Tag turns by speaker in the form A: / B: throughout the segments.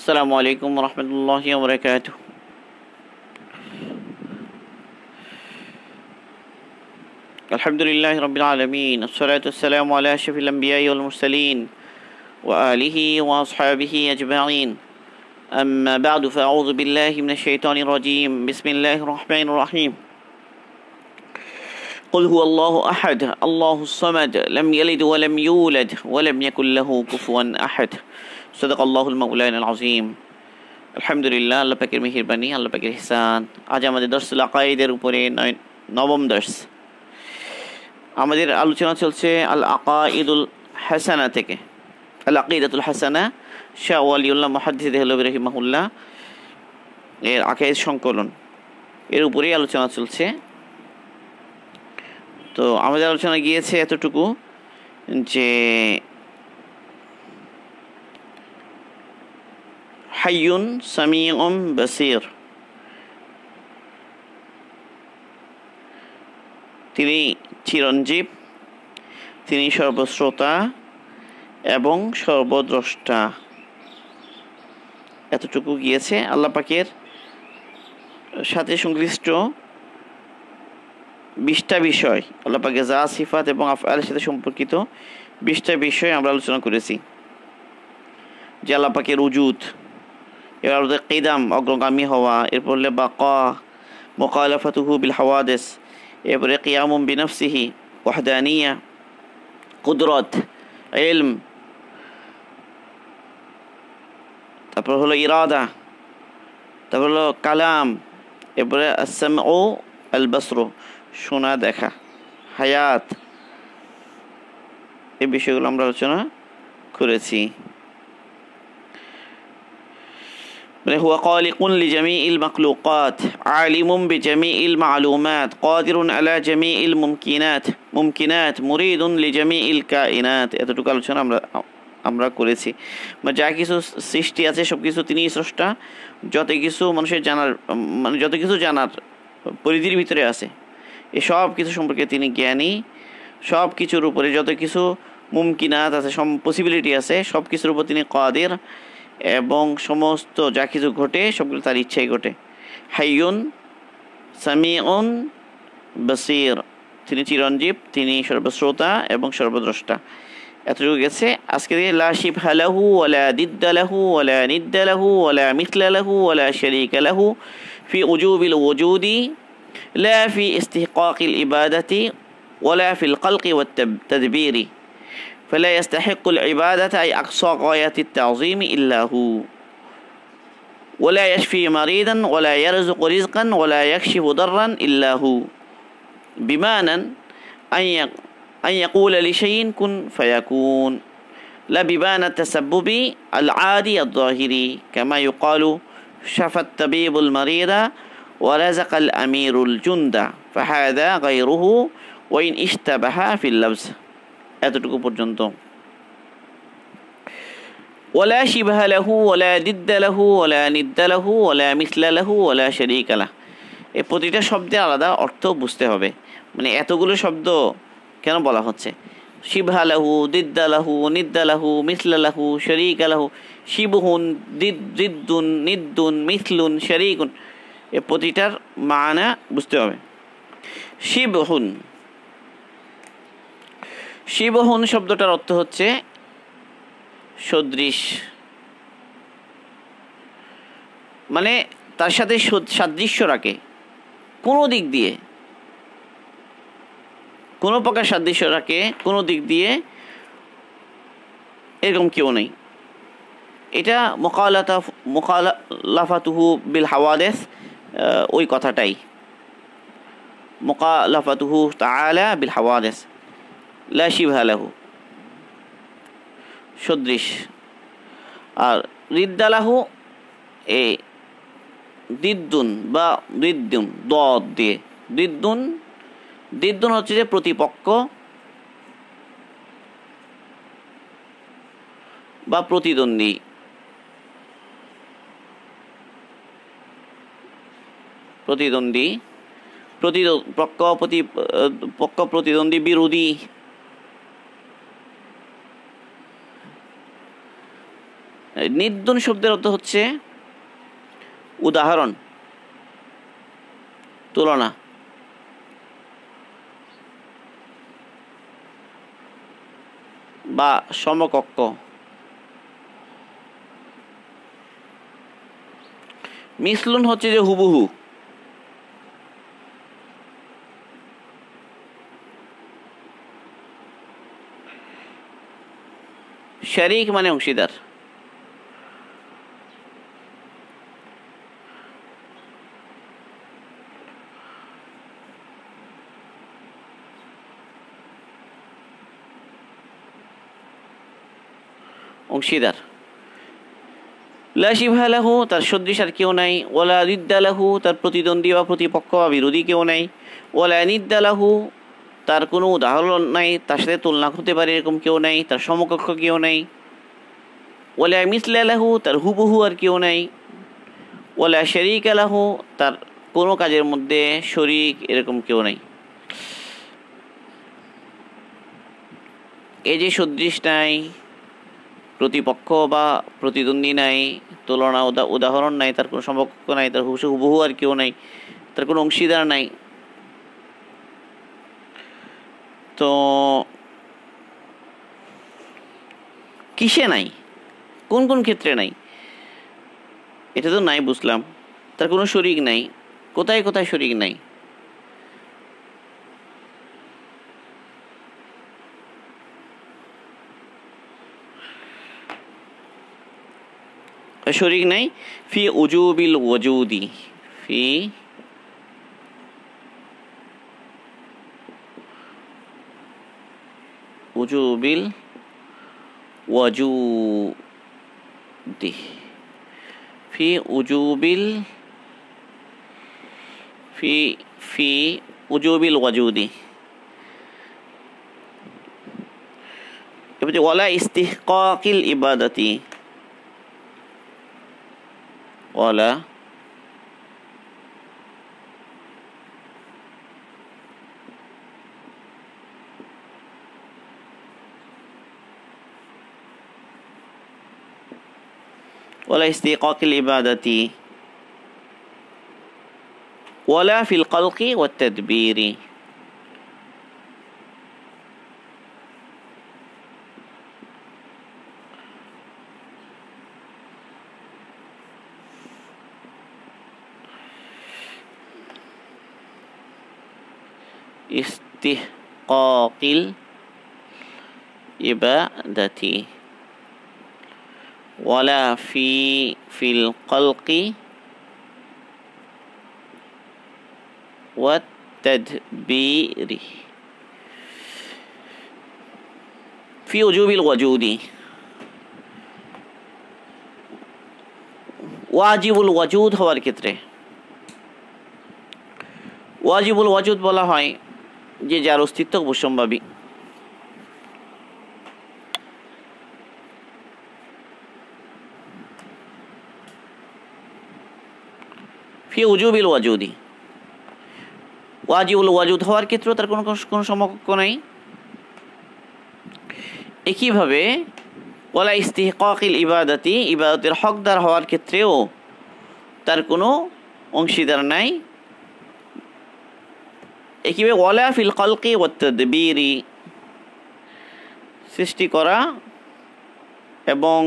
A: السلام عليكم ورحمة الله وبركاته. الحمد لله رب العالمين، الصلاة والسلام على أشرف الأنبياء والمرسلين وآله وأصحابه أجمعين. أما بعد، فأعوذ بالله من الشيطان الرجيم. بسم الله الرحمن الرحيم. قل هو الله أحد الله الصمد لم يلد ولم يولد ولم يكن له كفوا أحد. صدق الله المولانا العظيم. আলহামদুলিল্লাহ, আল্লাহ পাকের মেহেরবানি, আল্লাহ পাকের ইহসান। আজ আমাদের দারসুল আকায়েদের উপরে নবম দর্স। আমাদের আলোচনা চলছে আল আকাইদুল হাসানা থেকে। আল আকিদাতুল হাসানা, শাহ ওয়ালিউল্লাহ মুহাদ্দিস দেহলভী রাহিমাহুল্লাহ এর আকায়েদ সংকলন, এর উপরেই আলোচনা চলছে। তো আমাদের আলোচনা গিয়েছে এতটুকু যে হাইয়ুন সামিউম বাসির, তিনি চিরঞ্জীব, তিনি সর্বশ্রোতা এবং সর্বদ্রষ্টা। এতটুকু গিয়েছে। আল্লাহ পাকের সাথে সংশ্লিষ্ট 20টা বিষয়, আল্লাহ পাকের জাত, সিফাত এবং আফআলের সাথে সম্পর্কিত 20টা বিষয় আমরা আলোচনা করেছি। যে আল্লাহ পাকের উজুদ, এবার কিদাম অগ্রগামী হওয়া, এরপর হলে বাকা, মুখালাফাতুহু বিল হাওয়াদিস, এরপরে কিয়ামুম বিনফসিহি, ওয়াহদানিয়া, কুদরত, ইলম, তারপর হলো ইরাদা, তারপর হলো কালাম, এরপরে আস-সামউ আল বসর, শোনা দেখা, হায়াত, এই বিষয়গুলো আমরা আলোচনা করেছি। হুয়া খালিকুন লিজামিইল মাখলুকাত, আলিমুম বিজামিইল মালুমাত, কাদিরুন আলা জামিইল মুমকিনাত, মুরিদুন লিজামিইল কায়নাত। এতটুকু আলোচনা আমরা করেছি। যা কিছু সৃষ্টি আছে সব কিছু তিনিই স্রষ্টা। যত কিছু মানুষের যত কিছু জানার পরিধির ভিতরে আছে, এই সব কিছু সম্পর্কে তিনি জ্ঞানী। সব কিছুর উপরে যত কিছু মুমকিনাত আছে, পসিবিলিটি আছে, সব কিছুর উপর তিনি কাদির, এবং সমস্ত যা কিছু ঘটে সবগুলো তার ইচ্ছাই ঘটে। হাইয়ুন সামিউন বাসির, তিনি চিরঞ্জীব, তিনি সর্বশ্রোতা এবং সর্বদ্রষ্টা। এতটুকু গেছে। আজকে লা শিবহা লাহু ওয়ালা দিদ্দা লাহু ওয়ালা নিদ্দা লাহু ওয়ালা মিথলা লাহু ওয়ালা শারীকা লাহু ফি উজুবিল ওয়ুজুদি লা ফি ইস্তিহকাকিল ইবাদাতি ওয়ালা ফিল খালকি ওয়াত তাদবীরি فلا يستحق العبادة أي أقصى غاية التعظيم إلا هو، ولا يشفي مريضا ولا يرزق رزقا ولا يكشف ضرا إلا هو، بمعنى أن يقول لشيء كن فيكون، لا بمعنى التسبب العادي الظاهري، كما يقال شفى الطبيب المريض ورزق الأمير الجند، فهذا غيره وإن اشتبه في اللبس। এতটুকু পর্যন্ত। ওয়ালা শিবহা লাহু ওয়ালা দিদ্দা লাহু ওয়ালা নিদ্দা লাহু ওয়ালা মিসলা লাহু ওয়ালা শারীকা লাহু। এই প্রতিটা শব্দের আলাদা অর্থ বুঝতে হবে। মানে এতগুলো শব্দ কেন বলা হচ্ছে? শিবহা লাহু, দিদ্দা লাহু, নিদ্দা লাহু, মিসলা লাহু, শারীকা লাহু, শিবহুন, দিদ্দুন, নিদ্দুন, মিসলুন, শারীকুন, এই প্রতিটার মানা বুঝতে হবে। শিবহুন শব্দটার অর্থ হচ্ছে সদৃশ, মানে তার সাথে সাদৃশ্য রাখে কোনো দিক দিয়ে, কোনো প্রকার সাদৃশ্য রাখে কোনো দিক দিয়ে, এরকম কেউ নেই। এটা মুখালাফাতুহু বিল হাওয়াদিস, ওই কথাটাই, মুখালাফাতুহু তাআলা বিল হাওয়াদিস, লা শিবহা লাহু সদৃশ। আর রিদ্দা লাহু এ দিদ্দুন বা দিদ্দুন, দদ দিয়ে দিদ্দুন হচ্ছে যে প্রতিপক্ষ বা প্রতিদ্বন্দ্বী। প্রতিদ্বন্দ্বী, বিরোধী। নিদ্দুন শব্দের অর্থ হচ্ছে উদাহরণ, তুলনা। বা সমকক্ষ। মিসলুন হচ্ছে যে হুবহু। শরীক মানে অংশীদার। অংশীদার। লা শিবহা লাহু তার সদৃশ আর কেউ নাই, ওয়ালা নিদ্দা লাহু তার প্রতিদ্বন্দ্বী বা প্রতিপক্ষ বা বিরোধী কেউ নাই, ওয়ালা নিদ্দা লাহু তার কোনো উদাহরণ নাই, তার সাথে তুলনা হতে পারে এরকম কেউ নাই, তার সমকক্ষ কেউ নাই। ওয়ালা মিসলা লাহু তার হুবহু আর কেউ নাই। ওয়ালা শরীকা লাহু তার কোনো কাজের মধ্যে শরীক এরকম কেউ নাই। এই যে সদৃশ নাই, প্রতিপক্ষ বা প্রতিদ্বন্দ্বী নাই, তুলনা উদাহরণ নাই, তার কোনো সমকক্ষ নাই, তার হুবহু আর কেউ নাই, তার কোনো অংশীদার নাই, তো কিসে নাই, কোন কোন ক্ষেত্রে নাই, এটা তো নাই বুঝলাম। তার কোনো শরীক নাই, কোথায় কোথায় শরীক নাই? শরীক নাই ফি উজুবিল ওয়াজুদি, ফি উজুবিল ওয়াজুদি, ফি উজুবিল ফি ফি উজুবিল ওয়াজুদি। এবার ওয়ালা ইস্তিহকাকিল ইবাদাতি, ওয়ালা ولا استحقاق العبادة ولا في الخلق والتدبير. استحقاق العبادة ولا في الخلق والتدبير. في وجوب الوجود ওয়াজিবুল ওয়াজুদ হওয়ার ক্ষেত্রে, ওয়াজিবুল ওয়াজুদ বলা হয় যে যার অস্তিত্ব অবশ্যম্ভাবী। ফি উজুবিল ওয়াজুদি, ওয়াজিবুল ওয়াজুদ হওয়ার ক্ষেত্রেও তার কোনো সমকক্ষ নাই। একইভাবে ওয়ালা ইস্তিহকাকিল ইবাদাতি, ইবাদতের হকদার হওয়ার ক্ষেত্রেও তার কোনো অংশীদার নাই। একইভাবে ওয়ালা ফিল খালকি ওয়াত তাদবীরি, সৃষ্টি করা এবং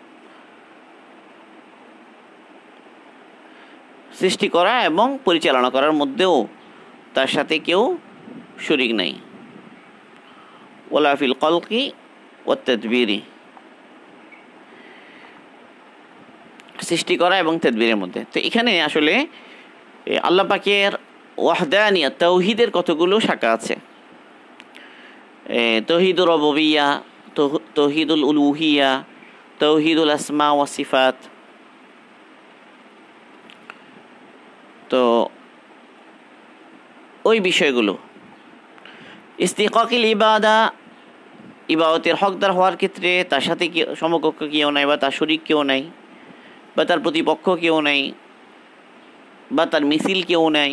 A: পরিচালনা করার মধ্যেও তার সাথে কেউ শরীক নাই। ওয়ালা ফিল খালকি ওয়াত তাদবীরি, সৃষ্টি করা এবং তাদবীরের মধ্যে। তো এখানে আসলে আল্লাহ পাকের ওয়াহদানিয়াত তাওহীদের কতগুলো শাখা আছে। তাওহীদুর রুবুবিয়্যা, তাওহীদুল উলুহিয়্যা, তাওহীদুল আসমা ওয়া সিফাত। তো ওই বিষয়গুলো ইস্তিহকাকিল ইবাদা, ইবাদতের হকদার হওয়ার ক্ষেত্রে তার সাথে সমকক্ষ কেউ নাই, বা তার শরীক কেউ নাই, বা তার প্রতিপক্ষ কেউ নাই, বা তার মিছিল কেউ নাই।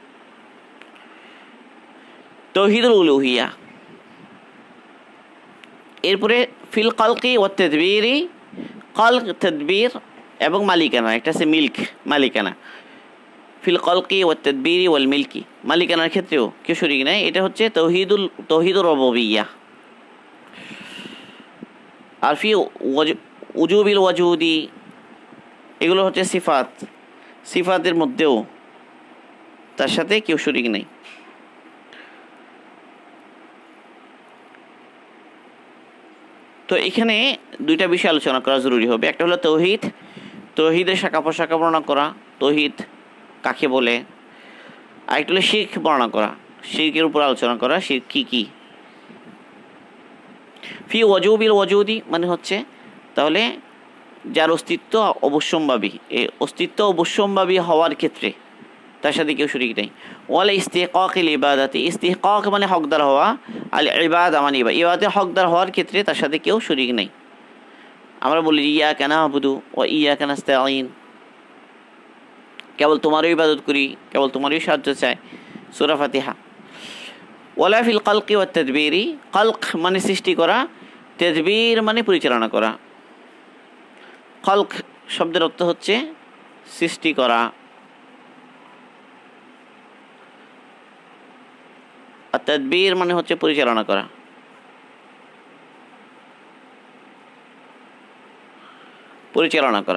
A: তাওহীদুল উলুহিয়্যা। এরপরে ফিল খালকি ওয়াত তাদবীরি, কলক তদবীর এবং মালিকানা, একটা আছে মিল্ক মালিকানা। ফিল কলকি ওয়াত তদবীরি ওয়াল মিল্কি, মালিকানার ক্ষেত্রেও কেউ শরীক নাই। এটা হচ্ছে তৌহিদুর রুবুবিয়্যাহ। আর ফি উজুবিল ওয়াজুদি, এগুলো হচ্ছে সিফাত, সিফাতের মধ্যেও তার সাথে কেউ শরীক নেই। তো এখানে দুইটা বিষয় আলোচনা করা জরুরি হবে। একটা হলো তৌহিদ, তৌহিদের শাখা প্রশাখা বর্ণনা করা, তৌহিদ কাকে বলে। আরেকটা হলো শিরক বর্ণনা করা, শিরকের উপর আলোচনা করা, শিরক কি কি। ফি ওয়াজুবিল ওয়াজুদি মানে হচ্ছে তাহলে যার অস্তিত্ব অবশ্যম্ভাবী, এই অস্তিত্ব অবশ্যম্ভাবী হওয়ার ক্ষেত্রে তার সাথে কেউ শরীক নেই। ওয়াল ইস্তিহকাকিল ইবাদাতি, ইস্তিহকাক মানে হকদার হওয়া, আল ইবাদা মানে ইবাদতের হকদার হওয়ার ক্ষেত্রে তার সাথে কেউ শরীক নেই। আমরা বলি ইয়াকা না'বুদু ওয়া ইয়াকা নাস্তাঈন, কেবল তোমারই ইবাদত করি, কেবল তোমারই সাহায্য চাই, সূরা ফাতিহা। ওয়ালা ফিল কলকি ওয়াত তাদবীরি, কলক মানে সৃষ্টি করা, তাদবীর মানে পরিচালনা করা। কলক শব্দের অর্থ হচ্ছে সৃষ্টি করা, আর তাদবীর মানে হচ্ছে পরিচালনা করা। পরিচালনা করা।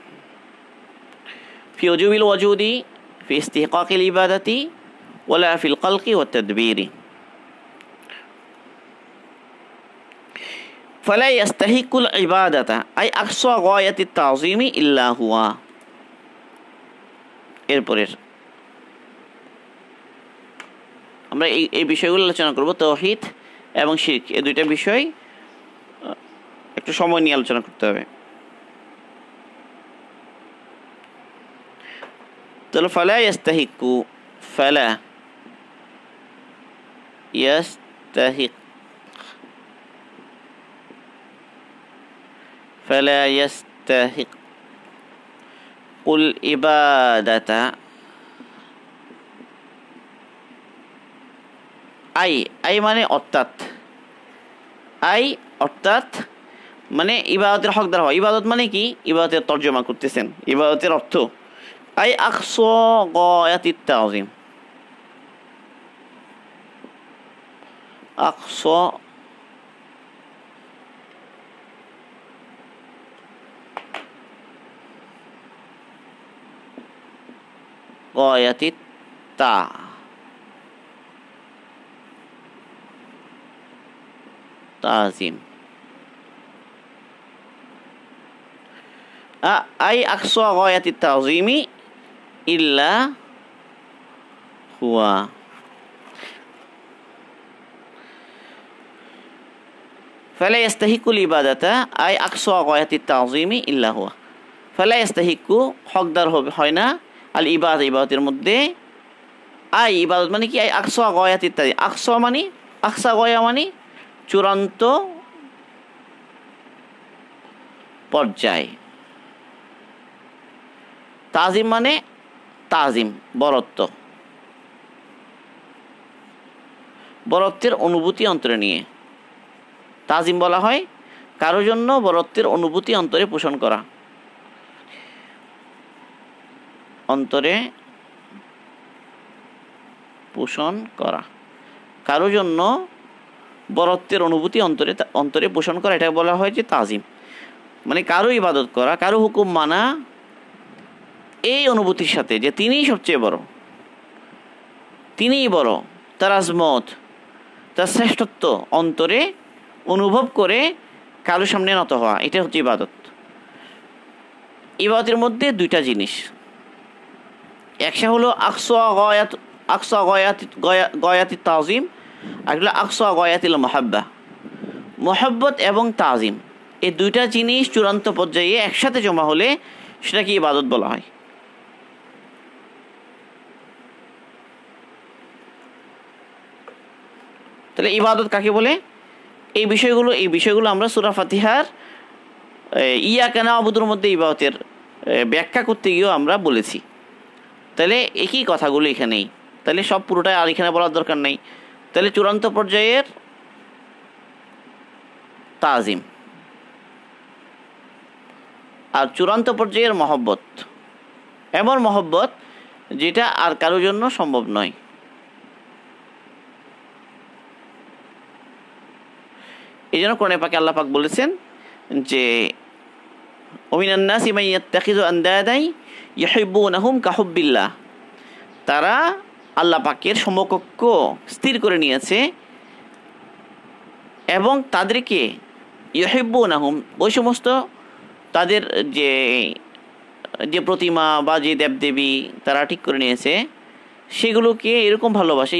A: ফি উজুবিল ওয়াজুদি ফি ইস্তিহকাকিল ইবাদাতি ওয়ালা ফিল কলকি ওয়াত তাদবীরি। ফালা ইয়াস্তাহিকুল ইবাদাতা আই আকসা গায়াতিত তাযীমি ইল্লা হুয়া। এরপরের আমরা এই বিষয়গুলো আলোচনা করব। তাওহীদ এবং শিরক এই দুইটা বিষয় একটু সময় নিয়ে আলোচনা করতে হবে। তাহলে ফালা ইয়াস্তাহিকু, ফালা ইয়াস্তাহিক, ফালা ইয়াস্তাহিকুল ইবাদাতা, আই মানে অর্থাৎ, আই অর্থাৎ মানে ইবাদতের হকদার হওয়া। ইবাদত মানে কি? ইবাদতের তর্জমা করতেছেন, ইবাদতের অর্থ আই আকসা গায়াতিত তাযীম, আকসা গায়াতিত তাযীম, আই আকসা গায়াতিত তাযীমি ইল্লা হুয়া। ফালা ইয়াস্তাহিকুল ইবাদাতা আই আকসা গায়াতিত তাযীমি ইল্লা হুয়া। ফালা ইয়াস্তাহিকু হকদার হয় না, আল ইবাদা ইবাদতের মধ্যে, আই ইবাদত মানে কি? আই আকসা গায়াতিত তাযীম, আকসা মানে আকসা গায়া মানে চূড়ান্ত পর্যায়, তাজিম মানে তাজিম বরত্ব, বরত্বের অনুভূতি অন্তরে নিয়ে তাজিম বলা হয়। কারো জন্য বরত্বের অনুভূতি অন্তরে পোষণ করা, অন্তরে পোষণ করা, কারো জন্য বরত্বের অনুভূতি অন্তরে পোষণ করা, এটা বলা হয় যে তাজিম। মানে কারো ইবাদত করা, কারো হুকুম মানা এই অনুভূতির সাথে যে তিনিই সবচেয়ে বড়, তিনিই বড়, তার আজমত, তার শ্রেষ্ঠত্ব অন্তরে অনুভব করে কারো সামনে নত হওয়া, এটা হচ্ছে ইবাদত। ইবাদতের মধ্যে দুইটা জিনিস, একটা হলো আকসা গায়াতিত তাযীম, আর হলো আকসা গায়াতিল মুহাব্বা, মুহাব্বত এবং তাজিম, এই দুইটা জিনিস চূড়ান্ত পর্যায়ে একসাথে জমা হলে সেটাকে ইবাদত বলা হয়। তাহলে ইবাদত কাকে বলে? এই বিষয়গুলো আমরা সূরা ফাতিহার ইয়াকা না'বুদুর মধ্যে ইবাদতের ব্যাখ্যা করতে গিয়েও আমরা বলেছি। তাহলে একই কথাগুলো এখানেই, তাহলে সব পুরোটাই আর এখানে বলার দরকার নেই। তাহলে চূড়ান্ত পর্যায়ের তাজিম, আর চূড়ান্ত পর্যায়ের মহব্বত এমন মহব্বত যেটা আর কারোর জন্য সম্ভব নয়। এই জন্য কোরআনে পাকে আল্লাহ পাক বলেছেন যে ওমিনান নাসি মান ইয়াত্তাখিযু আনদাদান ইউহিব্বুনাহুম কাহুব্বিল্লাহ, তারা আল্লাহ পাকের সমকক্ষ স্থির করে নিয়েছে এবং তাদেরকে ইউহিব্বুনাহুম ওই সমস্ত তাদের যে যে প্রতিমা বা যে দেবদেবী তারা ঠিক করে নিয়েছে সেগুলোকে এরকম ভালোবাসে,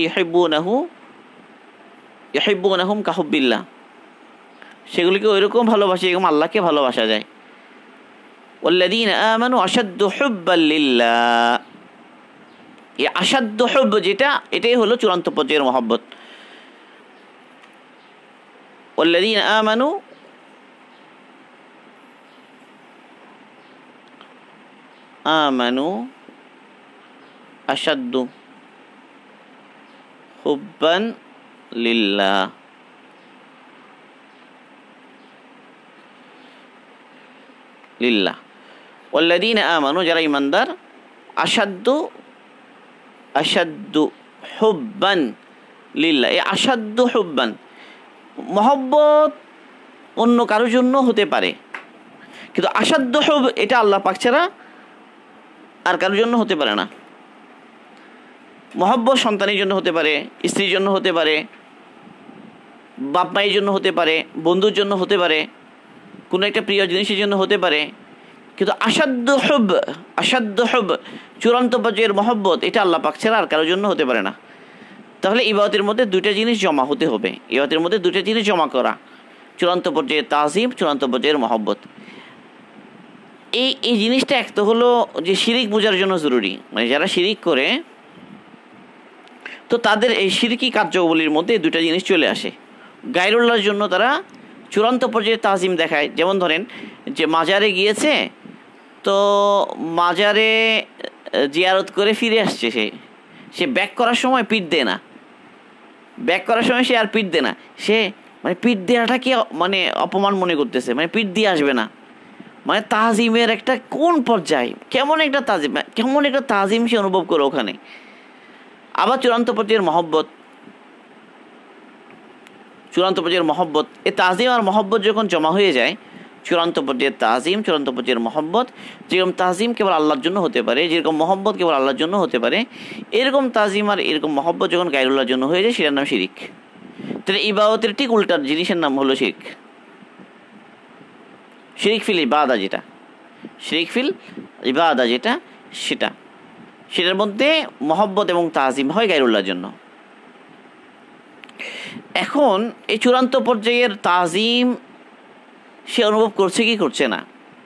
A: ইউহিব্বুনাহুম কাহুব্বিল্লাহ, সেগুলিকে ওইরকম ভালোবাসে এরকম আল্লাহকে ভালোবাসা যায়। ওয়াল্লাযীনা আমানু আশাদ্দু হুব্বাল লিল্লাহ, এই আশাদ্দু হুব যেটা, এটাই হলো চূড়ান্ত পর্যায়ের মহব্বত। ওয়াল্লাযীনা আমানু আশাদ্দু হুব্বান লিল্লাহ, লিল্লাহ ওয়াল্লাযীনা আমানু, যারা ঈমানদার, আশাদ্দু হুব্বান লিল্লাহ, এই আশাদ্দু হুব্বান মহব্বত অন্য কারোর জন্য হতে পারে, কিন্তু আশাদ্দু হুব এটা আল্লাহ পাক ছাড়া আর কারোর জন্য হতে পারে না। মহব্বত সন্তানের জন্য হতে পারে, স্ত্রীর জন্য হতে পারে, বাপ মায়ের জন্য হতে পারে, বন্ধুর জন্য হতে পারে, কোনো একটা প্রিয় জিনিসের জন্য হতে পারে, কিন্তু আশাদ্দু হুব চূড়ান্ত পর্যায়ের মহব্বত এটা আল্লাহ পাক ছাড়া আর কারোর জন্য হতে পারে না। তাহলে ইবাদতের মধ্যে দুইটা জিনিস জমা হতে হবে, ইবাদতের মধ্যে দুইটা জিনিস জমা করা, চূড়ান্ত পর্যায়ের তাজিম, চূড়ান্ত পর্যায়ের মহব্বত। এই জিনিসটা এক তো হলো যে শিরিক বোঝার জন্য জরুরি, মানে যারা শিরিক করে তো তাদের এই শিরকি কার্যগুলির মধ্যে দুইটা জিনিস চলে আসে। গায়রুল্লাহর জন্য তারা চূড়ান্ত পর্যায়ে তাজিম দেখায়, যেমন ধরেন যে মাজারে গিয়েছে, তো মাজারে জিয়ারত করে ফিরে আসছে, সে ব্যাক করার সময় পিঠ দেয় না, ব্যাক করার সময় সে আর পিঠ দেয় না, সে মানে পিঠ দেওয়াটাকে মানে অপমান মনে করতেছে, মানে পিঠ দিয়ে আসবে না, মানে তাজিমের একটা কোন পর্যায়, কেমন একটা তাজিম সে অনুভব করে ওখানে। আবার চূড়ান্ত পর্যায়ের মহব্বত, এই তাজিম আর মহব্বত যখন জমা হয়ে যায়, চূড়ান্ত পর্যায়ের তাজিম, চূড়ান্ত পর্যায়ের মহব্বত, যেরকম তাজিম কেবল আল্লাহর জন্য হতে পারে, যেরকম মহব্বত কেবল আল্লাহর জন্য হতে পারে, এরকম তাজিম আর এরকম মহব্বত যখন গায়রুল্লাহর জন্য হয়ে যায় সেটার নাম শিরিক। তাহলে ইবাদতের ঠিক উল্টার জিনিসের নাম হলো শিরিক। শিরিক ফিল ইবাদা যেটা সেটার মধ্যে মহব্বত এবং তাজিম হয় গায়রুল্লাহর জন্য। এখন এই চূড়ান্ত পর্যায়ের তাজিম সে অনুভব করছে কি করছে না,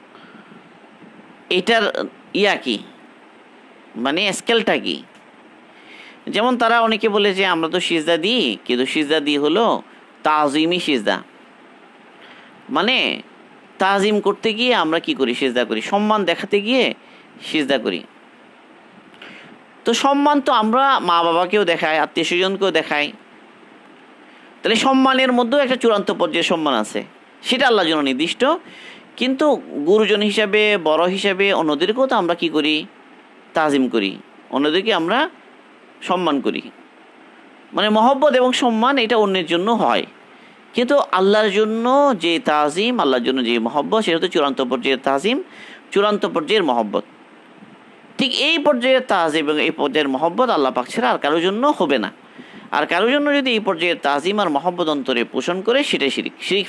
A: এটার কি মানে স্কেলটা কি? যেমন তারা অনেকে বলে যে আমরা তো সিজদা দিই, কিন্তু সিজদা দিই হলো তাজিমি সিজদা, মানে তাজিম করতে গিয়ে আমরা কি করি, সিজদা করি, সম্মান দেখাতে গিয়ে সিজদা করি। তো সম্মান তো আমরা মা বাবাকেও দেখাই, আত্মীয় স্বজনকেও দেখাই, তাহলে সম্মানের মধ্যেও একটা চূড়ান্ত পর্যায়ে সম্মান আছে, সেটা আল্লাহর জন্য নির্দিষ্ট, কিন্তু গুরুজন হিসাবে, বড় হিসাবে অন্যদেরকেও তো আমরা কি করি, তাজিম করি, অন্যদেরকে আমরা সম্মান করি, মানে মহব্বত এবং সম্মান এটা অন্যের জন্য হয়, কিন্তু আল্লাহর জন্য যে তাজিম, আল্লাহর জন্য যে মহব্বত, সেটা হচ্ছে চূড়ান্ত পর্যায়ের তাজিম, চূড়ান্ত পর্যায়ের মহব্বত। ঠিক এই পর্যায়ের তাজিম এবং এই পর্যায়ের মহব্বত আল্লাহ পাক ছাড়া আর কারোর জন্য হবে না। আর কারোর জন্য যদি এই পর্যায়ের তাজিম আর মহব্বত অন্তরে পোষণ করে, সেটাই শিরিক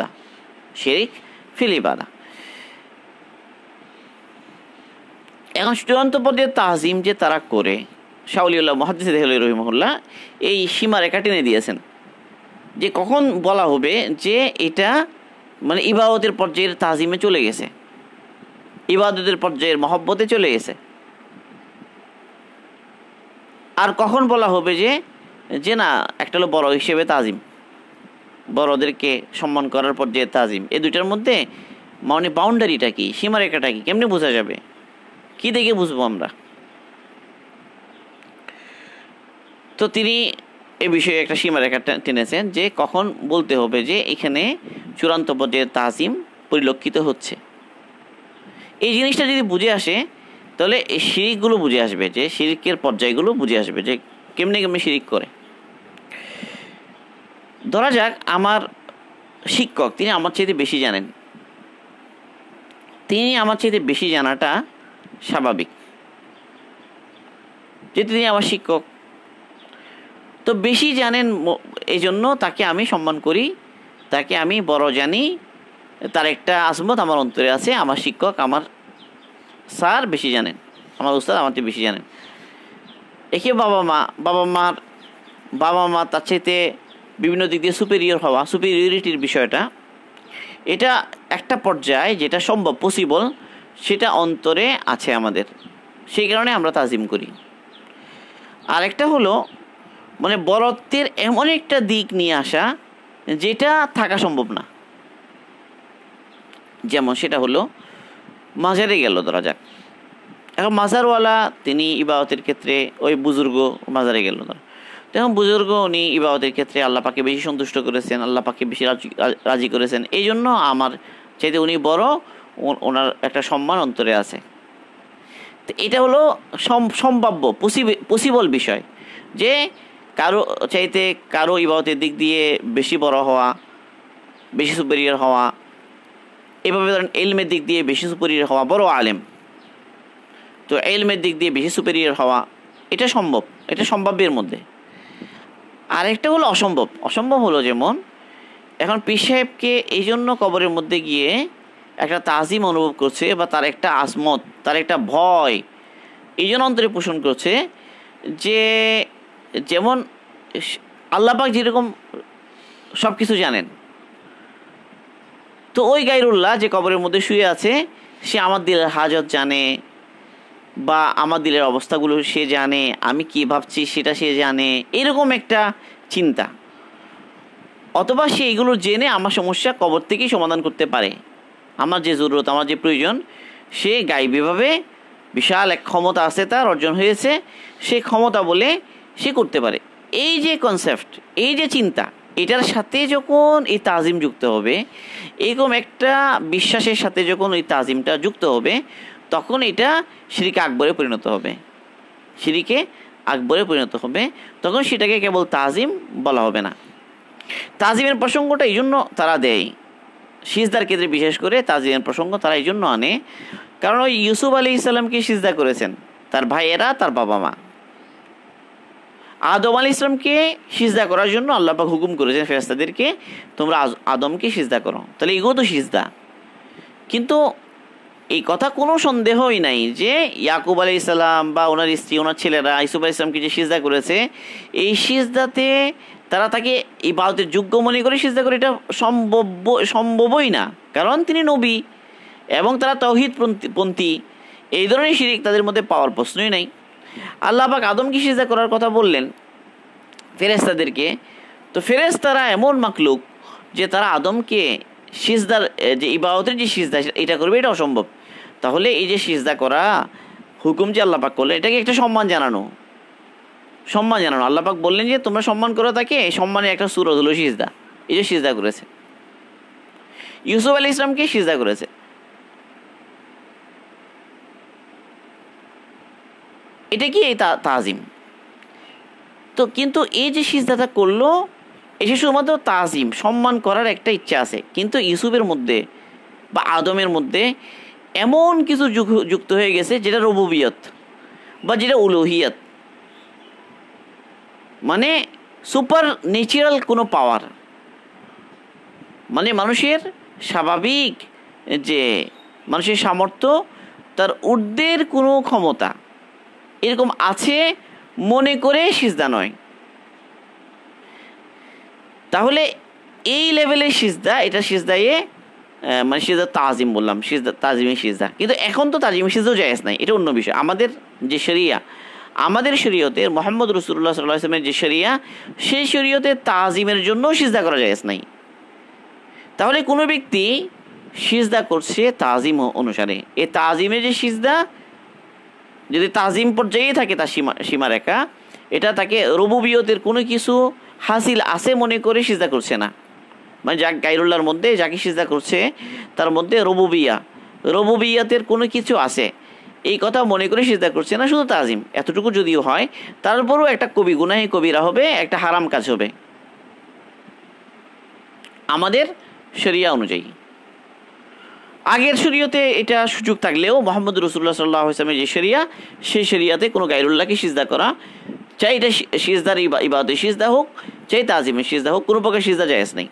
A: ফিল ইবাদা। এখন চূড়ান্ত পর্যায়ের তাজিম যে তারা করে, শাহ ওলিউল্লাহ মুহাদ্দিস দেহলভী রহিমাহুল্লাহ এই সীমারেখা টেনে দিয়েছেন যে কখন বলা হবে যে এটা মানে ইবাদতের পর্যায়ের তাজিমে চলে গেছে, ইবাদতের পর্যায়ের মহব্বতে চলে গেছে, আর কখন বলা হবে যে না একটা হলো বড় হিসেবে তাজিম, বড়দেরকে সম্মান করার পর্যায়ে তাজিম। এই দুইটার মধ্যে মানে বাউন্ডারিটা কি, সীমারেখাটা কি, কেমনে বোঝা যাবে, কি দেখে বুঝবো আমরা? তো তিনি এ বিষয়ে একটা সীমারেখা টেনেছেন যে কখন বলতে হবে যে এখানে চূড়ান্ত পর্যায়ের তাজিম পরিলক্ষিত হচ্ছে। এই জিনিসটা যদি বুঝে আসে তাহলে এই শিরিকগুলো বুঝে আসবে, যে শিরিকের পর্যায়গুলো বুঝে আসবে যে কেমনে কেমনে শিরিক করে। ধরা যাক আমার শিক্ষক, তিনি আমার চাইতে বেশি জানেন, তিনি আমার চাইতে বেশি জানাটা স্বাভাবিক, যেহেতু তিনি আমার শিক্ষক। তো বেশি জানেন এই জন্য তাকে আমি সম্মান করি, তাকে আমি বড় জানি, তার একটা আজমত আমার অন্তরে আছে। আমার শিক্ষক, আমার স্যার বেশি জানেন, আমার উস্তাদ আমার চেয়ে বেশি জানেন। একে বাবা মা তার চাইতে বিভিন্ন দিক দিয়ে সুপেরিয়র হওয়া, সুপেরিয়রিটির বিষয়টা, এটা একটা পর্যায়ে যেটা সম্ভব, পসিবল, সেটা অন্তরে আছে আমাদের, সেই কারণে আমরা তাজিম করি। আরেকটা হলো মানে বরত্বের এমন একটা দিক নিয়ে আসা যেটা থাকা সম্ভব না। যেমন সেটা হলো মাজারে গেল, ধরা যাক এখন মাজারওয়ালা তিনি ইবাদতের ক্ষেত্রে, ওই বুজুর্গ মাজারে গেল, তখন বুজুর্গ উনি ইবাদতের ক্ষেত্রে আল্লাহ পাকে বেশি সন্তুষ্ট করেছেন, আল্লাহ পাকে বেশি রাজি করেছেন, এই জন্য আমার চাইতে উনি বড়, ওনার একটা সম্মান অন্তরে আছে। তো এটা হলো সম্ভাব্য, পসিবল বিষয়, যে কারো চাইতে কারো ইবাদতের দিক দিয়ে বেশি বড় হওয়া, বেশি সুপেরিয়র হওয়া, এভাবে ধরেন এলমের দিক দিয়ে বেশি সুপেরিয়র হওয়া, বড় আলেম, তো এলমের দিক দিয়ে বেশি সুপেরিয়র হওয়া, এটা সম্ভব, এটা সম্ভাব্যের মধ্যে। আরেকটা হলো অসম্ভব। অসম্ভব হলো যেমন এখন পীর সাহেবকে এই জন্য কবরের মধ্যে গিয়ে একটা তাজিম অনুভব করছে, বা তার একটা আজমত, তার একটা ভয় এই জন্য অন্তরে পোষণ করছে, যে যেমন আল্লাহ পাক যেরকম সব কিছু জানেন, তো ওই গায়রুল্লাহ যে কবরের মধ্যে শুয়ে আছে, সে আমার দিলের হাজত জানে, বা আমার দিলের অবস্থাগুলো সে জানে, আমি কি ভাবছি সেটা সে জানে, এরকম একটা চিন্তা। অথবা সে এগুলো জেনে আমার সমস্যা কবর থেকেই সমাধান করতে পারে, আমার যে জরুরত, আমার যে প্রয়োজন, সে গায়বীভাবে বিশাল এক ক্ষমতা আছে, তার অর্জন হয়েছে, সে ক্ষমতা বলে সে করতে পারে। এই যে কনসেপ্ট, এই যে চিন্তা, এটার সাথে যখন এই তাজিম যুক্ত হবে, এরকম একটা বিশ্বাসের সাথে যখন ওই তাজিমটা যুক্ত হবে, তখন এটা শিরকে আকবরে পরিণত হবে, শিরকে আকবরে পরিণত হবে। তখন সেটাকে কেবল তাজিম বলা হবে না। তাজিমের প্রসঙ্গটা এই জন্য তারা দেয়, সিজদার ক্ষেত্রে বিশেষ করে তাজিমের প্রসঙ্গ তারা এই জন্য আনে, কারণ ওই ইউসুফ আলাইহিস সালামকে সিজদা করেছেন তার ভাইয়েরা, তার বাবা মা। আদম আলাইহিস সালামকে সিজদা করার জন্য আল্লাহ পাক হুকুম করেছেন ফেরেশতাদেরকে, তোমরা আদমকে সিজদা করো, তাহলে এগুলো তো সিজদা। কিন্তু এই কথা কোনো সন্দেহই নাই যে ইয়াকুব আলাইহিস সালাম বা ওনার স্ত্রী, ওনার ছেলেরা ইউসুফ আলাইহিস সালামকে যে সিজদা করেছে, এই সিজদাতে তারা তাকে ইবাদতের যোগ্য মনে করে সিজদা করে, এটা সম্ভবই না, কারণ তিনি নবী এবং তারা তাওহীদপন্থী। এই ধরনের শিরিক তাদের মধ্যে পাওয়ার প্রশ্নই নাই। আল্লাহ পাক আদমকে সিজদা করার কথা বললেন ফেরেশতাদেরকে, তো ফেরেশতারা এমন মাখলুক যে তারা আদমকে সিজদার যে ইবাদতের যে সিজদা এটা করবে, এটা অসম্ভব। তাহলে এই যে সিজদা করা হুকুম যে আল্লাহ পাক করলেন, এটাকে একটা সম্মান জানানো। আল্লাহ পাক বললেন যে তোমরা সম্মান করো তাকে, সম্মানের একটা সূরত হলো সিজদা। এই যে সিজদা করেছে, ইউসুফ আলাইহিস সালামকে সিজদা করেছে, এটা কি এই তাজিম। তো কিন্তু এই যে সিজদাটা করলো, এসে শুধুমাত্র তাজিম, সম্মান করার একটা ইচ্ছা আছে, কিন্তু ইউসুফের মধ্যে বা আদমের মধ্যে এমন কিছু যুক্ত হয়ে গেছে যেটা রুবুবিয়ত বা যেটা উলুহিয়ত, মানে সুপার ন্যাচারাল কোনো পাওয়ার, মানে মানুষের স্বাভাবিক যে মানুষের সামর্থ্য, তার ঊর্ধ্বের কোনো ক্ষমতা এরকম আছে মনে করে সিজদা নয়। তাহলে এই লেভেলের সিজদা, এটা সিজদায়ে মানে সিজদা তাজিম বললাম, সিজদা তাজিমি সিজদা। কিন্তু এখন তো তাজিমি সিজদাও জায়েজ নাই, এটা অন্য বিষয়। আমাদের যে শরিয়া, আমাদের শরীয়তে মুহাম্মদ রাসূলুল্লাহ সাল্লাল্লাহু আলাইহি ওয়াসাল্লামের যে শরিয়া, সেই শরীয়তে তাজিমের জন্য সিজদা করা জায়েজ নাই। তাহলে কোনো ব্যক্তি সিজদা করছে তাজিম অনুসারে, এই তাজিমের যে সিজদা যদি তাজিম পর্যায়ে থাকে, তার সীমারেখা, এটা তাকে রুবুবিয়তের কোনো কিছু হাসিল আছে মনে করে সিজদা করছে না। মানে যা গায়রুল্লাহর মধ্যে যাকে সিজদা করছে তার মধ্যে রুবুবিয়া রুবুবিয়্যাতের কোনো কিছু আছে এই কথা মনে করে সিজদা করছে না, শুধু তাজিম, এতটুকু যদিও হয় তারপরও একটা গুনাহে কবিরা হবে, একটা হারাম কাজ হবে আমাদের শরিয়া অনুযায়ী। আগের শরিয়তে এটা সুযোগ থাকলেও মোহাম্মদ রাসূলুল্লাহ সাল্লাল্লাহু আলাইহি ওয়াসাল্লামের যে শরিয়া, সেই শরিয়াতে কোনো গায়রুল্লাহকে সিজদা করা, চাই এটা সিজদার ইবাদতের সিজদা হোক, চাই তাজিমের সিজদা হোক, কোনো প্রকার সিজদা জায়েজ নেই।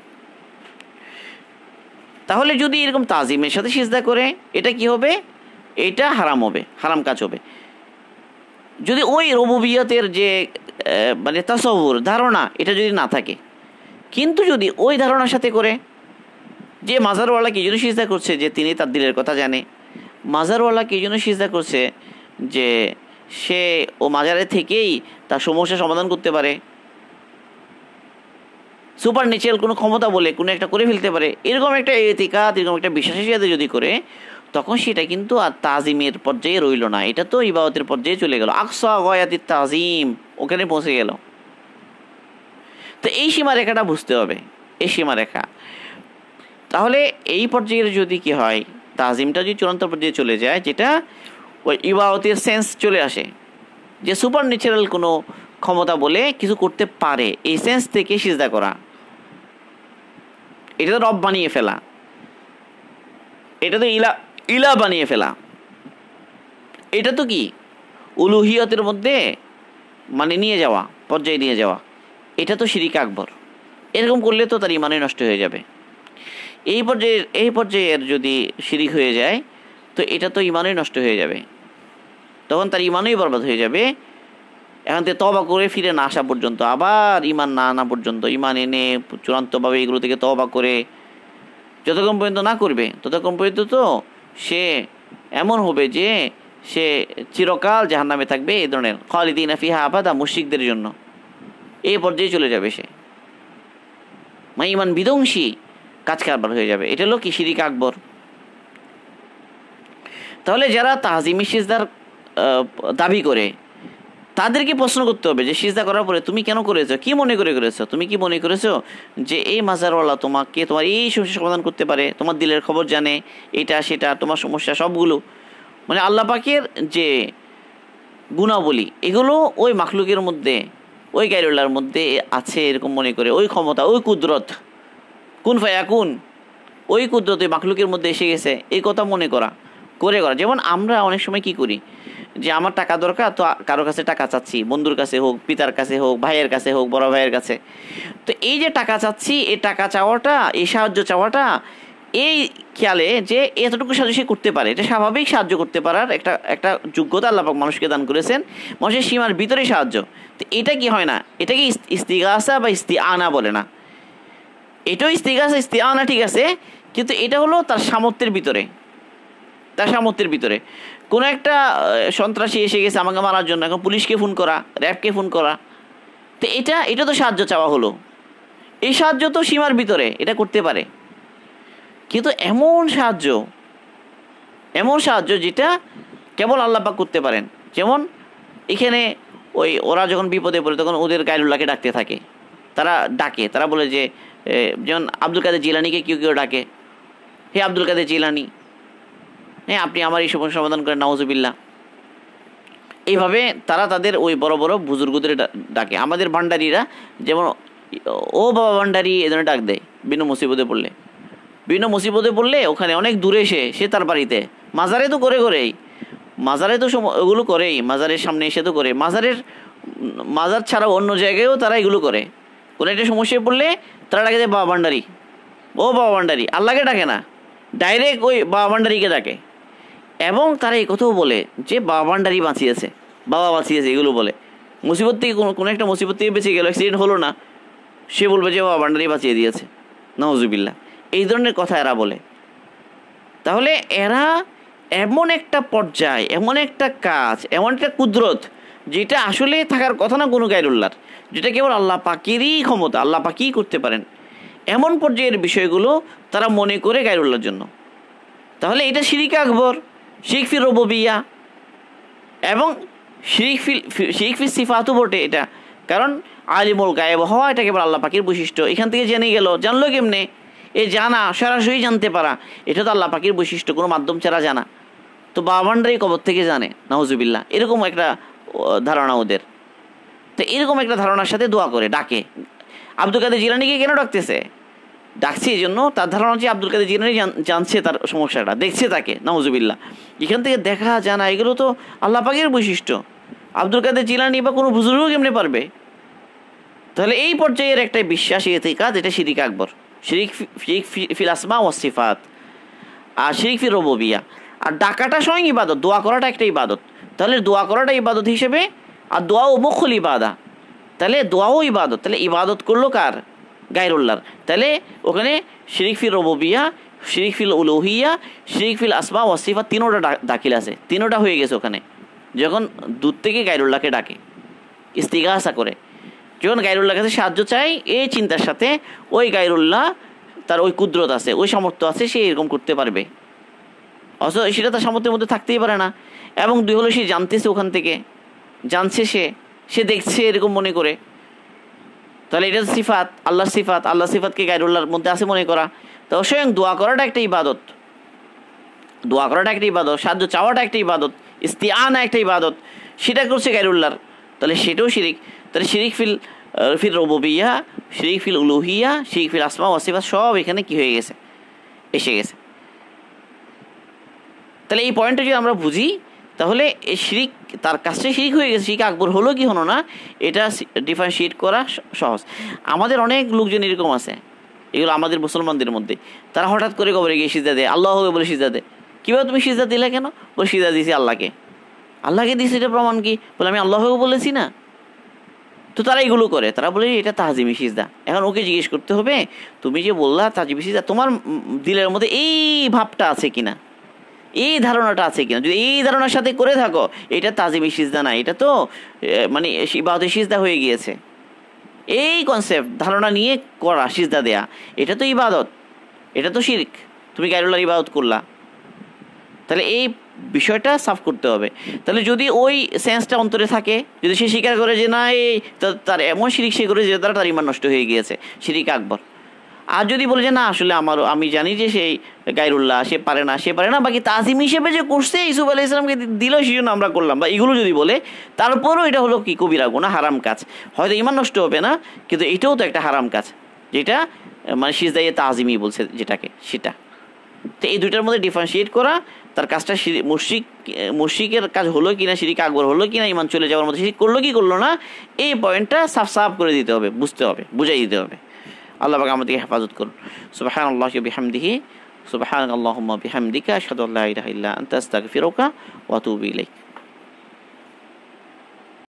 A: তাহলে যদি এরকম তাজিমের সাথে সিজদা করে এটা কি হবে? এটা হারাম হবে, হারাম কাজ হবে। যদি ওই রুবুবিয়্যাতের যে মানে তাসাউর ধারণা এটা যদি না থাকে, কিন্তু যদি ওই ধারণার সাথে করে যে মাজারওয়ালা কি জন্য সিজদা করছে, যে তিনি তার দিলের কথা জানে, মাজারওয়ালা কি জন্য সিজদা করছে, যে সে ও মাজারে থেকেই তার সমস্যা সমাধান করতে পারে, সুপার ন্যাচারাল কোনো ক্ষমতা বলে কোনো একটা করে ফেলতে পারে, এরকম একটা এতিকাদ, এরকম একটা বিশ্বাসের সাথে যদি করে, তখন সেটা কিন্তু আর তাজিমের পর্যায়ে রইল না, এটা তো ইবাদতের পর্যায়ে চলে গেল, আকসা গায়াতিত তাজিম, ওখানে পৌঁছে গেল। তো এই সীমারেখাটা বুঝতে হবে, এই সীমারেখা। তাহলে এই পর্যায়ের যদি কি হয়, তাজিমটা যদি চূড়ান্ত পর্যায়ে চলে যায়, যেটা ওই ইবাদতের সেন্স চলে আসে, যে সুপার ন্যাচারাল কোনো ক্ষমতা বলে কিছু করতে পারে, এই সেন্স থেকে সিজদা করা, এটা তো রব বানিয়ে ফেলা, এটা তো ইলা বানিয়ে ফেলা, এটা তো কি উলুহিয়তের মধ্যে মানে নিয়ে যাওয়া, পর্যায়ে নিয়ে যাওয়া, এটা তো শিরিক আকবর। এরকম করলে তো তার ইমানই নষ্ট হয়ে যাবে। এই পর্যায়ের যদি শিরিক হয়ে যায়, তো এটা তো ইমানই নষ্ট হয়ে যাবে, তখন তার ইমানই বরবাদ হয়ে যাবে। এখান থেকে তওবা করে ফিরে না আসা পর্যন্ত, আবার ইমান না আনা পর্যন্ত, ইমান এনে চূড়ান্তভাবে এগুলো থেকে তওবা করে যতক্ষণ পর্যন্ত না করবে, ততক্ষণ পর্যন্ত তো সে এমন হবে যে সে চিরকাল জাহান্নামে থাকবে, এই ধরনের খালিদিনা ফিহা আবাদা, মুশরিকদের জন্য এই পর্যায়ে চলে যাবে সে, মানে ইমান বিধ্বংসী কাজ কারবার হয়ে যাবে। এটা হলো কি শিরিক আকবর। তাহলে যারা তাজিমি সিজদার দাবি করে, তাদেরকে প্রশ্ন করতে হবে যে সিজদা করার পরে তুমি কেন করেছো, কি মনে করে করেছো, তুমি কি মনে করেছো যে এই মাজারওয়ালা তোমাকে তোমার এই সমস্যা সমাধান করতে পারে, তোমার দিলের খবর জানে, এটা সেটা তোমার সমস্যা সবগুলো, মানে আল্লাহ পাকের যে গুণাবলী এগুলো ওই মাখলুকের মধ্যে, ওই গায়রুল্লাহর মধ্যে আছে এরকম মনে করে, ওই ক্ষমতা, ওই কুদরত, কুন ফায়াকুন, ওই কুদরত ওই মাখলুকের মধ্যে এসে গেছে, এই কথা মনে করা। যেমন আমরা অনেক সময় কি করি, যে আমার টাকা দরকার, তো কারো কাছে টাকা চাচ্ছি, বন্ধুর কাছে হোক, পিতার কাছে হোক, ভাইয়ের কাছে হোক, বড় ভাইয়ের কাছে। তো এই যে টাকা চাচ্ছি, এই টাকা চাওয়াটা, এই সাহায্য চাওয়াটা, এই খেয়ালে যে এতটুকু সাহায্য সে করতে পারে, এটা স্বাভাবিক সাহায্য করতে পারার একটা যোগ্যতা আল্লাহ পাক মানুষকে দান করেছেন, মানুষের সীমার ভিতরে সাহায্য। তো এটা কি হয় না, এটাকে ইস্তিগাসা বা ইস্তিআনা বলে না, এটাও ইস্তিগাসা ইস্তিআনা ঠিক আছে, কিন্তু এটা হলো তার সামর্থ্যের ভিতরে, তার সামর্থ্যের ভিতরে। কোনো একটা সন্ত্রাসী এসে গেছে আমাকে মারার জন্য, এখন পুলিশকে ফোন করা, র্যাবকে ফোন করা, তো এটা তো সাহায্য চাওয়া হলো, এই সাহায্য তো সীমার ভিতরে, এটা করতে পারে। কিন্তু এমন সাহায্য যেটা কেবল আল্লাহ পাক করতে পারেন, যেমন এখানে ওরা যখন বিপদে পড়ে তখন ওদের গায়রুল্লাহকে ডাকতে থাকে, তারা বলে যে, যেমন আব্দুল কাদের জিলানিকে কেউ ডাকে, হে আব্দুল কাদের জিলানি, হ্যাঁ আপনি আমার এই সমস্যা সমাধান করেন, নাউজুবিল্লাহ। এইভাবে তারা তাদের ওই বড় বড় বুজুর্গদের ডাকে। আমাদের ভান্ডারীরা যেমন ও বাবা ভান্ডারি এ ধরনের ডাক দেয় বিভিন্ন মুসিবতে পড়লে ওখানে অনেক দূরে সে তার বাড়িতে, মাজারে তো মাজারে তো ওগুলো করেই, মাজারের সামনে এসে তো করে, মাজার ছাড়াও অন্য জায়গায়ও তারা এগুলো করে। কোনো একটা সমস্যায় পড়লে তারা ডাকে দেয় বাবা ভান্ডারি, ও বাবা ভান্ডারি, আল্লাহকে ডাকে না, ডাইরেক্ট ওই বাবা ভান্ডারিকে ডাকে। এবং তারা এই কথাও বলে যে বাবা ভান্ডারি বাঁচিয়েছে, বাবা বাঁচিয়েছে, এগুলো বলে। মুসিবত থেকে কোনো একটা মুসিবত থেকে বেঁচে গেল, অ্যাক্সিডেন্ট হলো না, সে বলবে যে বাবা ভান্ডারি বাঁচিয়ে দিয়েছে, নাউজুবিল্লাহ, এই ধরনের কথা এরা বলে। তাহলে এরা এমন একটা পর্যায়, এমন একটা কাজ, এমন একটা কুদরত যেটা আসলে থাকার কথা না কোনো গায়রুল্লাহর, যেটা কেবল আল্লাহ পাকেরই ক্ষমতা, আল্লাহ পাকই করতে পারেন, এমন পর্যায়ের বিষয়গুলো তারা মনে করে গায়রুল্লাহর জন্য। তাহলে এটা শিরিক আকবর, শিরক ফি রুবুবিয়্যাহ, এবং শিরক ফি সিফাতও বটে এটা। কারণ আলিমুল গায়েব হওয়া এটা কেবল আল্লাহ পাকের বৈশিষ্ট্য, এখান থেকে জেনে গেল, জানলো কেমনে, এই জানা, সরাসরি জানতে পারা, এটা তো আল্লাহ পাকের বৈশিষ্ট্য, কোনো মাধ্যম ছাড়া জানা। তো বাবানরাই কবর থেকে জানে, নাউজুবিল্লাহ, এরকম একটা ধারণা ওদের। তো এরকম একটা ধারণার সাথে দোয়া করে, ডাকে। আব্দুল কাদের জিলানীকে কেন ডাকতেছে? ডাকছে এই জন্য, তার ধারণা হচ্ছে আব্দুল কাদের জিলানী জানছে তার সমস্যাটা, দেখছে তাকে, নাউজুবিল্লাহ। এখান থেকে দেখা জানা, এগুলো তো আল্লাহ পাকের বৈশিষ্ট্য। আব্দুল কাদের জিলানী বা কোনো বুজুর্গ কেমনে পারবে? তাহলে এই পর্যায়ের একটা বিশ্বাস, ইতিকাদ, এটা শিরিক আকবর। শিরিক ফিল আসমা ওয়াস সিফাত, আর শিরিক ফিল রুবুবিয়্যাহ। আর ডাকাটা স্বয়ং ইবাদত, দোয়া করাটা একটা ইবাদত। তাহলে দোয়া করাটা ইবাদত হিসেবে, আর দোয়া ও মুখুল ইবাদা, তাহলে দোয়াও ইবাদত। তাহলে ইবাদত করলো কার? গায়রুল্লাহর। তাহলে ওখানে শিরিক ফিল রুবুবিয়্যাহ, শিরিক ফিল উলুহিয়্যাহ, শিরিক ফিল আসমা ওয়াস সিফাত, তিনোটা দাখিল আছে, তিনোটা হয়ে গেছে ওখানে। যখন দূর থেকে গায়রুল্লাহকে ডাকে, ইস্তিগাসা করে, যখন গায়রুল্লাহর কাছে সাহায্য চাই, এই চিন্তার সাথে ওই গায়রুল্লাহ তার ওই কুদরত আছে, ওই সামর্থ্য আছে, সে এরকম করতে পারবে। অথচ সেটা তার সামর্থ্যের মধ্যে থাকতেই পারে না। এবং দুই হলো, সে জানতেছে, ওখান থেকে জানছে, সে দেখছে এরকম মনে করে। তাহলে এটা সিফাত, আল্লাহর সিফাত, আল্লাহ সিফাতকে গায়রুল্লাহর মধ্যে আছে মনে করা। তো স্বয়ং দোয়া করাটা একটা ইবাদত, দোয়া করাটা একটা ইবাদত, সাহায্য চাওয়াটা একটা ইবাদত, ইস্তিআনা একটা ইবাদত, সেটা করছে গায়রুল্লাহর। তাহলে সেটাও শিরিক। তাহলে শিরিক ফিল রুবুবিয়্যাহ, শিরিক ফিল উলুহিয়্যাহ, শিরিক ফিল আসমা ওয়াস সিফাত, সব এখানে কি হয়ে গেছে? এসে গেছে। তাহলে এই পয়েন্টটা যদি আমরা বুঝি, তাহলে এই শিরিক, তার কাছে শিরিক হয়ে গেছে, শিরিক আকবর হলো কি হলো না, এটা ডিফারেন্সিয়েট করা সহজ। আমাদের অনেক লোকজন এরকম আছে, এগুলো আমাদের মুসলমানদের মধ্যে, তারা হঠাৎ করে কবরে গিয়ে সিজদা দেয়, আল্লাহ হবে বলে সিজদা দেয়। কীভাবে তুমি সিজদা দিলে? কেন? বলে সিজদা দিয়েছি আল্লাহকে। আল্লাহকে দিয়েছি, এটা প্রমাণ কি? বলে আমি আল্লাহ হবে বলেছি না। তো তারা এগুলো করে, তারা বলে এটা তাজিমি সিজদা। এখন ওকে জিজ্ঞেস করতে হবে, তুমি যে বললা তাজিমি সিজদা, তোমার দিলের মধ্যে এই ভাবটা আছে কিনা, এই ধারণাটা আছে কিনা। যদি এই ধারণার সাথে করে থাকো, এটা তাজিমি সিজদা না, এটা তো মানে ইবাদতের সিজদা হয়ে গিয়েছে। এই কনসেপ্ট, ধারণা নিয়ে করা সিজদা দেয়া, এটা তো ইবাদত, এটা তো শিরক, তুমি গায়রুল্লাহর ইবাদত করলা। তাহলে এই বিষয়টা সাফ করতে হবে। তাহলে যদি ওই সেন্সটা অন্তরে থাকে, যদি সে স্বীকার করে যে না, এই তার এমন শিরিক সে করে যে তার ইমান নষ্ট হয়ে গিয়েছে, শিরিক আকবর। আর যদি বলে যে না, আসলে আমি জানি যে সেই গায়রুল্লাহ, সে পারে না, বাকি তাজিম হিসেবে যে করছে, ইউসুফ আলাইহিস সালামকে দিল, সেই জন্য আমরা করলাম, বা এগুলো যদি বলে, তারপরও এটা হলো কি? কবিরা গুনাহ, হারাম কাজ। হয়তো ইমান নষ্ট হবে না, কিন্তু এটাও তো একটা হারাম কাজ, যেটা মানে সিজদায়ে তাজিমি বলছে যেটাকে, সেটা। তো এই দুইটার মধ্যে ডিফারেন্সিয়েট করা, তার কাজটা মুশরিকের কাজ হলো কিনা, শিরিক আকবর হলো কিনা, ইমান চলে যাওয়ার মধ্যে শিরিক করলো কি করলো না, এই পয়েন্টটা সাফ করে দিতে হবে, বুঝতে হবে, বুঝাই দিতে হবে। আল্লাহ পাক আমাদেরকে হেফাজত করুন। সুবহানাল্লাহি ওয়া বিহামদিহি, সুবহানাকাল্লাহুম্মা বিহামদিকা, আশহাদু আল্লা ইলাহা ইল্লা আনতা, আস্তাগফিরুকা ওয়া আতুবু ইলাইক।